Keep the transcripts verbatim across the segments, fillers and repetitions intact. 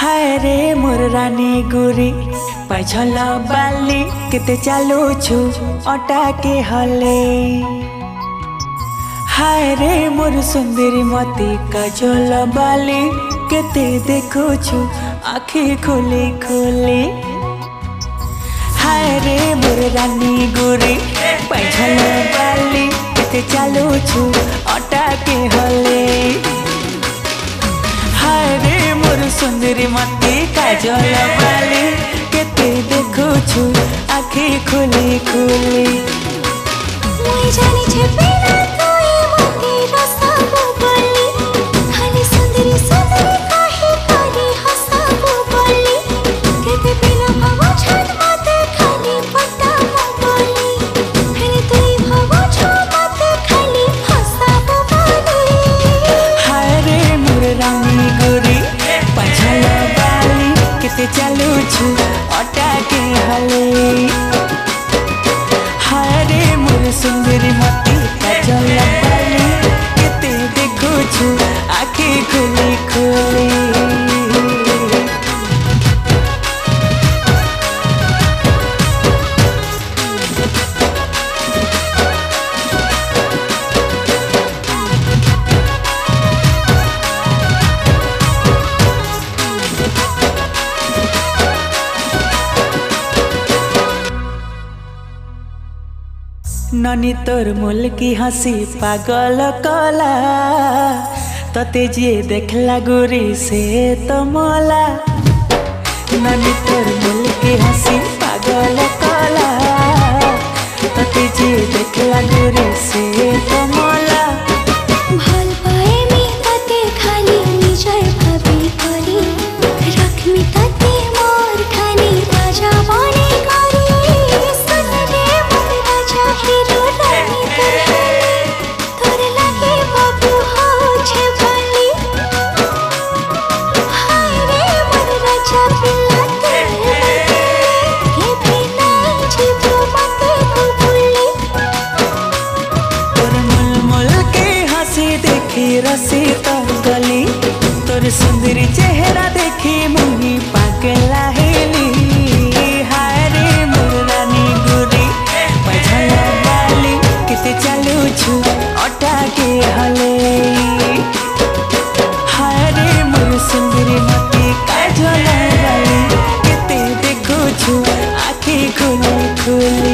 हाय रे मोर रानी गोरी पाछल बाली केते चालुछु अटा के हले। हाय रे मोर सुंदरी मती काजल बाली केते देखुछु आखि खोली खोली। हाय रे मोर रानी गोरी पाछल बाली केते चालुछु अटा के हले। हाय रे मोर सुंदरी मती काजल बाली केते देखुछु आखि खोली खोली। मुई जानी छे बिना कोई मती रसाबो बोली खाली सुंदरी सुंदरी काहे करी हसाबो बोली केते बिना भावो छत मते खाली पटाबो बोली खाली तुई भावो छ मते खाली हसाबो बोली। हाय रे मोर रानी गोरी पाछल बाली केते चालुछु अटा के हले। हाय रे मोर सुंदरी मती काजल बाली केते देखुछु आखि खोली खोली। ननी तोर मुल की हंसी पागल कला तते जे देखला गोरी से तो मोला। ननी तोर मुल की हंसी पागल कला तते जे देखला गोरी से तो मोला। भल पाए मी तते खाली निजर भाबी करी रखमी तते मोर खानी राजा बने करी। सुन रे मोर राजा हीरो रानी तोर तोर लागे बाबू हो छे भली। हाय रे मोर राजा पिल्ला तोर ये भी नहीं जीवो मते को भूली। तोर मुल मुल के हंसी देखी रसी तर गली तोर सुंदरी चेहरा देखी मुही पागला हेली। हाय रे मोर रानी गोरी पाछल बाली केते चालुछु अटा के हले। हाय रे मोर सुंदरी मती काजल बाली केते देखुछु आखि खोली खोली।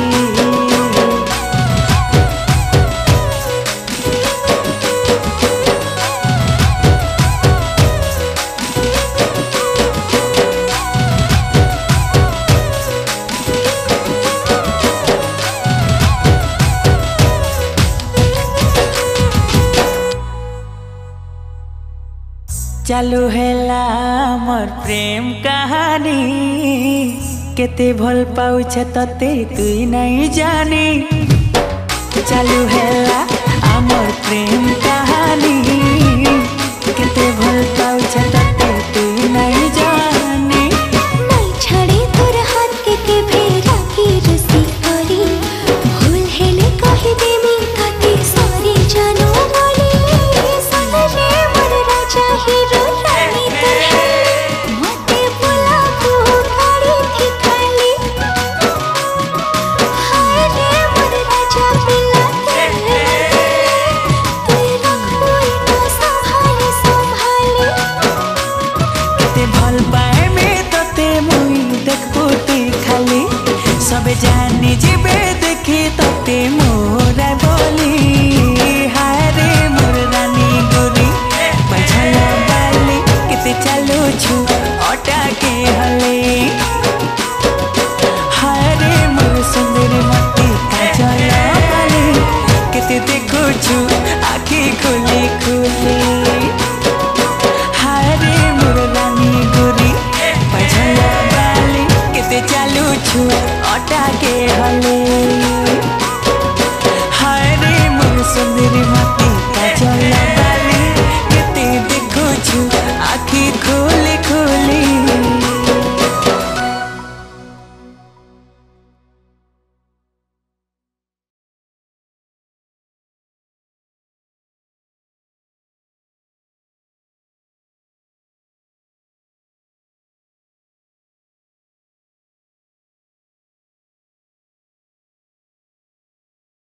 चालू हेला मोर प्रेम कहानी केते भल पाउछ तते तुई नहीं जानी। चालू हेला आमर प्रेम कहानी केते भल पाउछ तते तुई नहीं जानी। नहीं छड़े तोर हाथ के के भेरा की रसी करी भूल हेले कहि देमी तते सॉरी जानो बोली। सुन रे मोर राजा हीरो रानी तोर मते बोला को गाड़ी थी खाली। हाय रे मोर राजा पिल्ला तोर रखबो इतना संभाली संभाली। केते भल पाए में तते मुई देखबो ती खाली सबे जानी जीवे देखी तते मोरा बोली। हाय रे मोर रानी गोरी पाछल बाली केते चालुछु अटा के हले। हाय रे मोर सुंदरी मती काजल बाली केते देखुछु आखि खोली खोली। हाय रे मोर रानी गोरी पाछल बाली केते चालुछु अटा के हले। हाय रे मोर सुंदरी मती